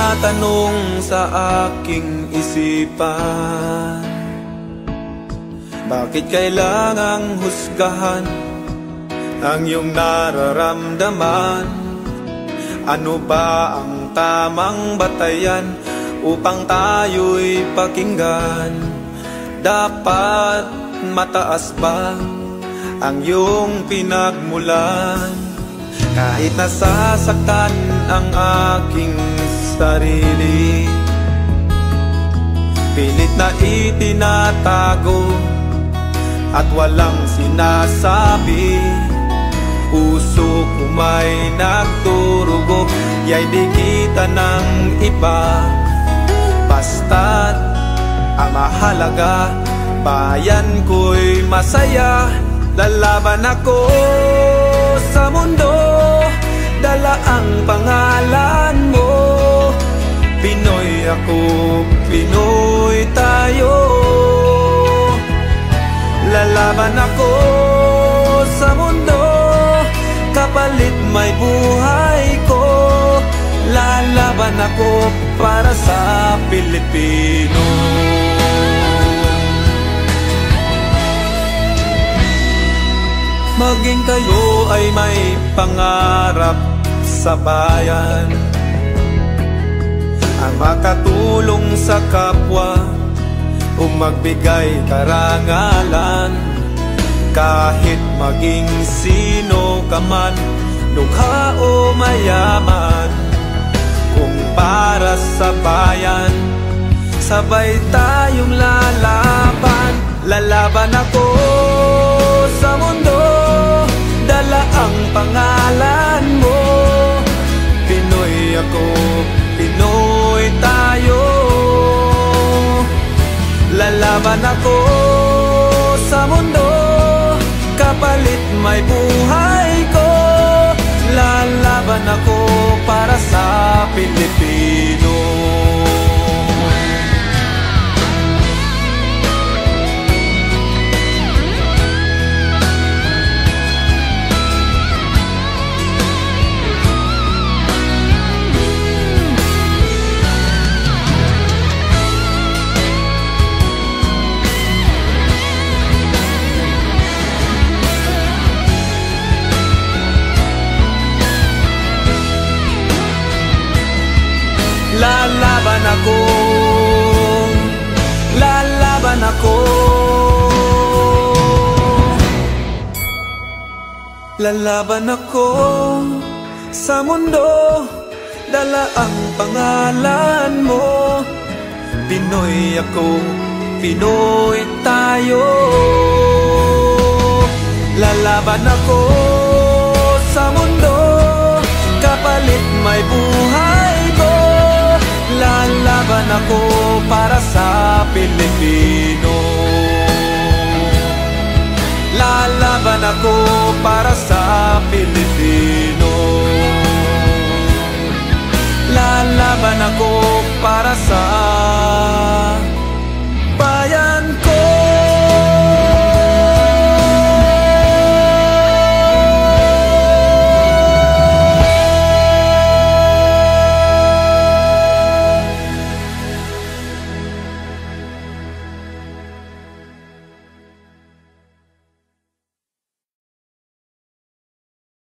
tumatanong sa aking isipan, bakit kailangang husgahan ang iyong nararamdaman? Ano ba ang tamang batayan upang tayo'y pakinggan? Dapat mataas ba ang iyong pinagmulan? Kahit nasasaktan ang aking sarili, pilit na itinatago at walang sinasabi. Puso ko may nagturugo, ya'y di kita ng iba. Basta't ang mahalaga, bayan ko'y masaya. Lalaban ako sa mundo, dala ang pangalan mo. Pinoy ako, Pinoy tayo. Lalaban ako sa mundo, kapalit may buhay ko. Lalaban ako para sa Pilipino. Maging kayo ay may pangarap sa bayan, ang makatulong sa kapwa o magbigay karangalan. Kahit maging sino ka man, lukha o mayaman, kung para sa bayan, sabay tayong lalaban. Lalaban ako sa mundo, dala ang pangalan mo. Pinoy ako, Pinoy tayo. Lalaban ako sa mundo, kapalit may buhay ko. Lalaban ako para sa Pilipino. Lalaban ako, lalaban ako. Lalaban ako sa mundo, dala ang pangalan mo. Pinoy ako, Pinoy tayo. Lalaban ako sa mundo, kapalit may buhay ko. Lalaban ako para sa Pilipino. Lalaban ako para sa Pilipino. Lalaban ako para sa